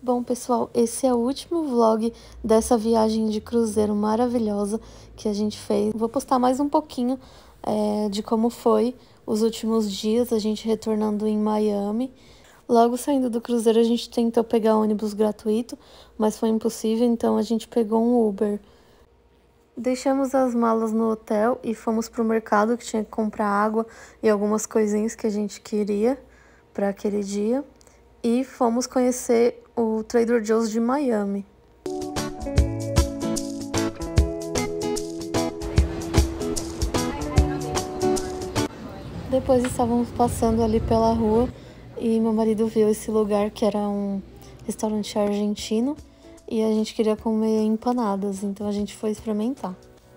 Bom, pessoal, esse é o último vlog dessa viagem de cruzeiro maravilhosa que a gente fez. Vou postar mais um pouquinho de como foi os últimos dias, a gente retornando em Miami. Logo saindo do cruzeiro, a gente tentou pegar ônibus gratuito, mas foi impossível, então a gente pegou um Uber. Deixamos as malas no hotel e fomos pro mercado, que tinha que comprar água e algumas coisinhas que a gente queria para aquele dia. E fomos conhecer o Trader Joe's de Miami. Depois estávamos passando ali pela rua e meu marido viu esse lugar que era um restaurante argentino e a gente queria comer empanadas, então a gente foi experimentar.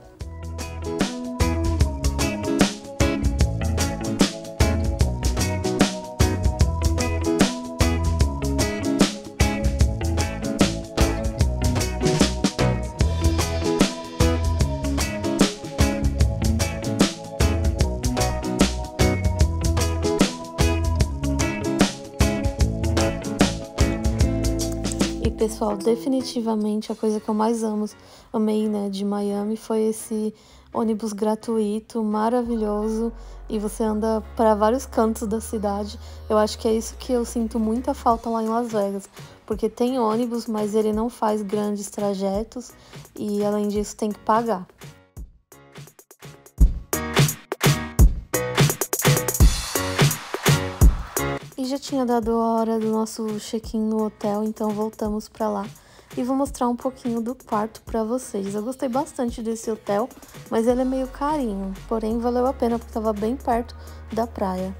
Pessoal, definitivamente a coisa que eu mais amei, né, de Miami foi esse ônibus gratuito, maravilhoso, e você anda para vários cantos da cidade. Eu acho que é isso que eu sinto muita falta lá em Las Vegas, porque tem ônibus, mas ele não faz grandes trajetos e além disso tem que pagar. E já tinha dado a hora do nosso check-in no hotel, então voltamos pra lá. E vou mostrar um pouquinho do quarto pra vocês. Eu gostei bastante desse hotel, mas ele é meio carinho. Porém, valeu a pena porque estava bem perto da praia.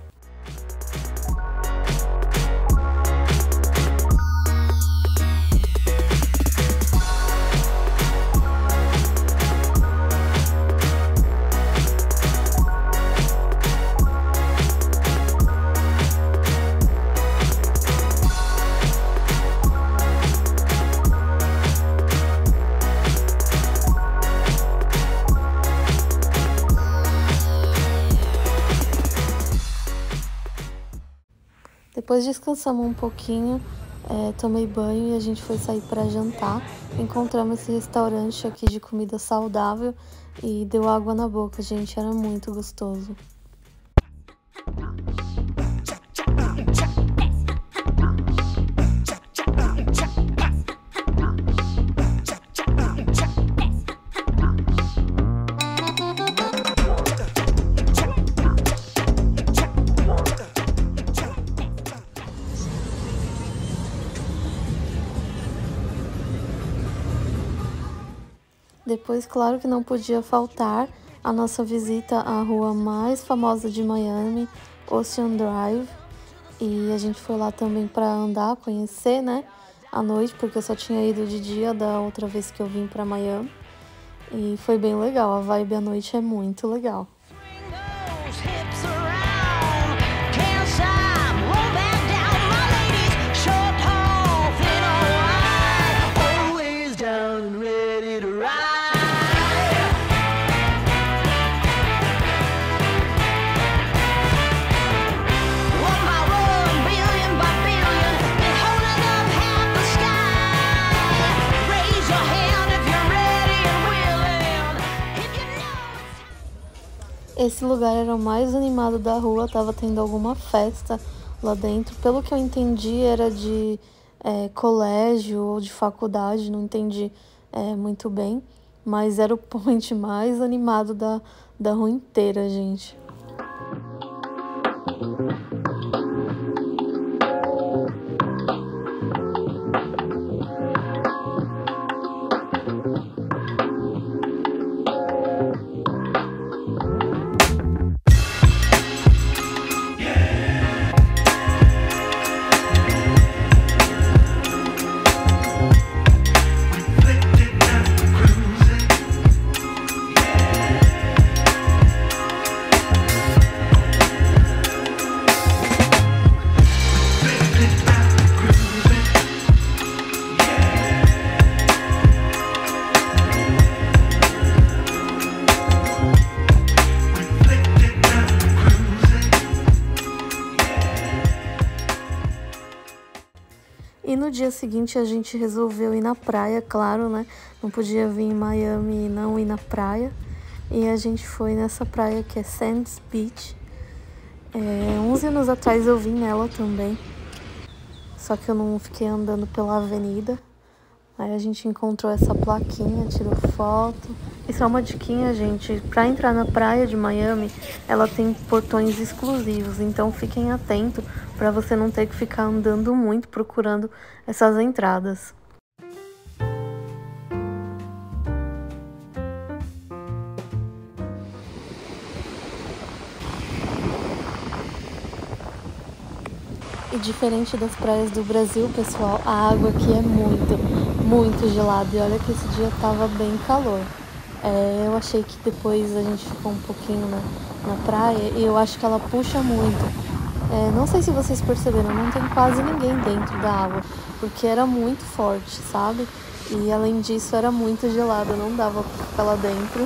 Depois descansamos um pouquinho, tomei banho e a gente foi sair para jantar. Encontramos esse restaurante aqui de comida saudável e deu água na boca, gente, era muito gostoso. Depois, claro que não podia faltar a nossa visita à rua mais famosa de Miami, Ocean Drive. E a gente foi lá também para andar, conhecer, né, à noite, porque eu só tinha ido de dia da outra vez que eu vim para Miami. E foi bem legal, a vibe à noite é muito legal. Esse lugar era o mais animado da rua, tava tendo alguma festa lá dentro. Pelo que eu entendi, era de colégio ou de faculdade, não entendi muito bem. Mas era o point mais animado da rua inteira, gente. E no dia seguinte a gente resolveu ir na praia, claro, né? Não podia vir em Miami e não ir na praia. E a gente foi nessa praia que é Sands Beach. 11 anos atrás eu vim nela também. Só que eu não fiquei andando pela avenida. Aí a gente encontrou essa plaquinha, tirou foto. Isso é uma diquinha, gente. Pra entrar na praia de Miami, ela tem portões exclusivos. Então fiquem atentos pra você não ter que ficar andando muito procurando essas entradas. E diferente das praias do Brasil, pessoal, a água aqui é muito gelada. E olha que esse dia tava bem calor. Eu achei que depois a gente ficou um pouquinho na praia e eu acho que ela puxa muito. Não sei se vocês perceberam, não tem quase ninguém dentro da água, porque era muito forte, sabe? E além disso era muito gelada, não dava pra ficar lá dentro.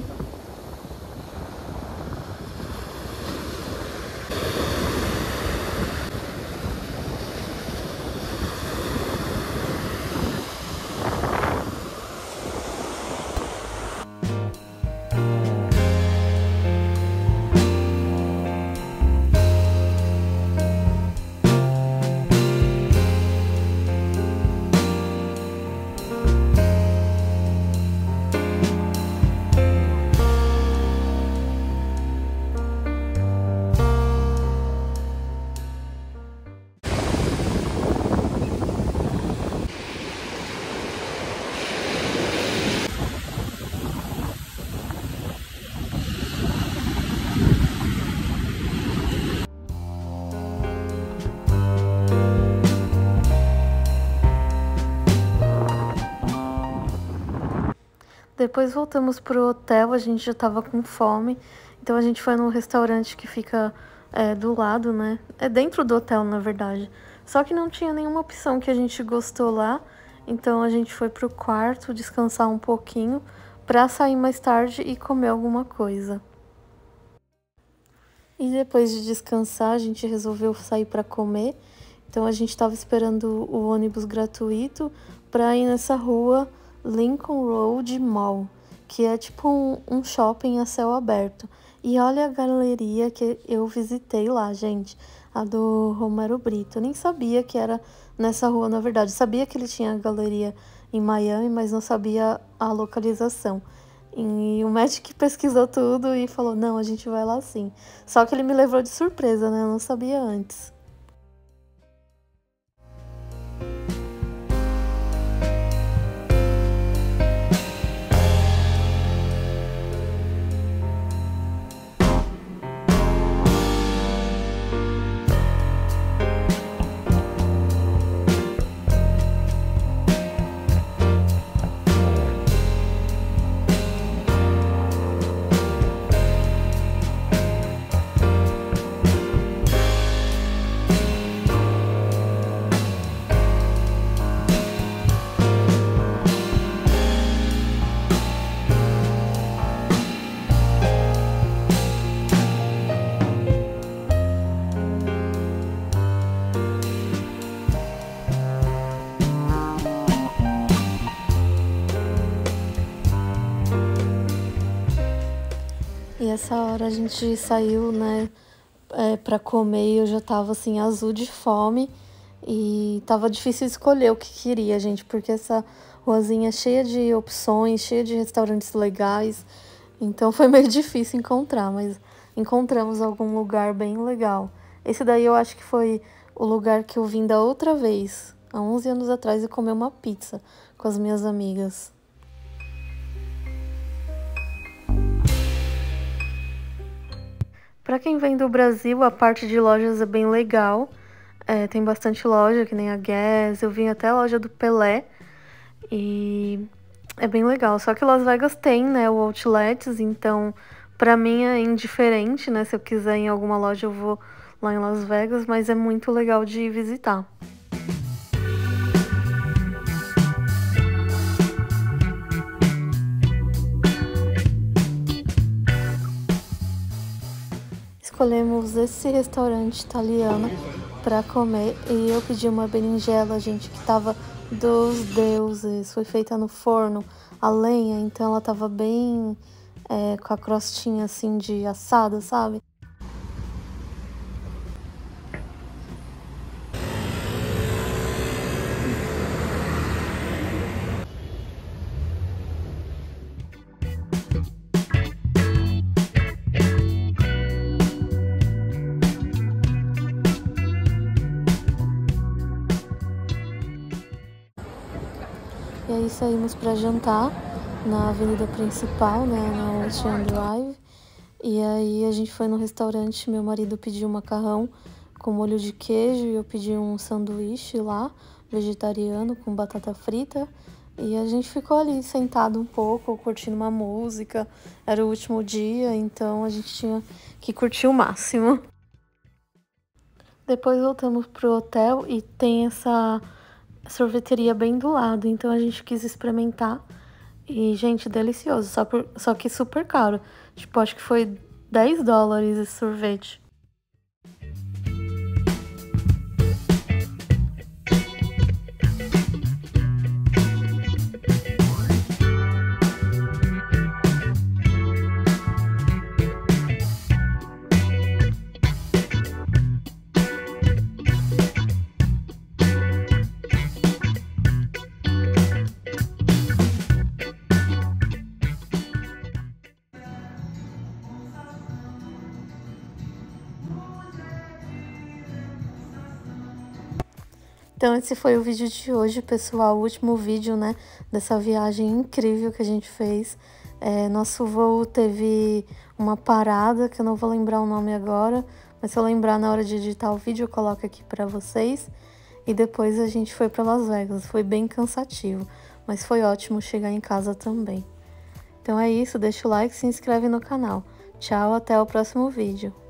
Depois voltamos pro hotel, a gente já tava com fome, então a gente foi num restaurante que fica do lado, né? É dentro do hotel, na verdade. Só que não tinha nenhuma opção que a gente gostou lá, então a gente foi pro quarto descansar um pouquinho pra sair mais tarde e comer alguma coisa. E depois de descansar, a gente resolveu sair pra comer. Então a gente tava esperando o ônibus gratuito pra ir nessa rua Lincoln Road Mall, que é tipo um shopping a céu aberto. E olha a galeria que eu visitei lá, gente, a do Romero Brito. Eu nem sabia que era nessa rua, na verdade. Sabia que ele tinha a galeria em Miami, mas não sabia a localização. E o Magic pesquisou tudo e falou, não, a gente vai lá sim. Só que ele me levou de surpresa, né? Eu não sabia antes. E essa hora a gente saiu, né, pra comer e eu já tava assim, azul de fome. E tava difícil escolher o que queria, gente, porque essa ruazinha é cheia de opções, cheia de restaurantes legais. Então foi meio difícil encontrar, mas encontramos algum lugar bem legal. Esse daí eu acho que foi o lugar que eu vim da outra vez, há 11 anos atrás, e comer uma pizza com as minhas amigas. Para quem vem do Brasil, a parte de lojas é bem legal. Tem bastante loja, que nem a Guess. Eu vim até a loja do Pelé. E é bem legal. Só que Las Vegas tem, né, o Outlets. Então, pra mim é indiferente, né? Se eu quiser ir em alguma loja, eu vou lá em Las Vegas. Mas é muito legal de visitar. Escolhemos esse restaurante italiano pra comer e eu pedi uma berinjela, gente, que tava dos deuses. Foi feita no forno, a lenha, então ela tava bem com a crostinha assim de assada, sabe? E aí saímos para jantar na avenida principal, né, na Ocean Drive. E aí a gente foi no restaurante, meu marido pediu um macarrão com molho de queijo e eu pedi um sanduíche lá, vegetariano, com batata frita. E a gente ficou ali sentado um pouco, curtindo uma música. Era o último dia, então a gente tinha que curtir o máximo. Depois voltamos pro hotel e tem essa sorveteria bem do lado, então a gente quis experimentar. E, gente, delicioso, só que super caro. Tipo, acho que foi $10 esse sorvete. Então esse foi o vídeo de hoje, pessoal, o último vídeo, né, dessa viagem incrível que a gente fez. Nosso voo teve uma parada, que eu não vou lembrar o nome agora, mas se eu lembrar na hora de editar o vídeo eu coloco aqui pra vocês. E depois a gente foi pra Las Vegas, foi bem cansativo, mas foi ótimo chegar em casa também. Então é isso, deixa o like e se inscreve no canal. Tchau, até o próximo vídeo.